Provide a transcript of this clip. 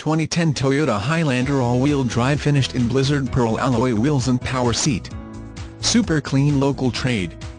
2010 Toyota Highlander all-wheel drive finished in Blizzard Pearl-Alloy wheels and power seat. Super clean local trade.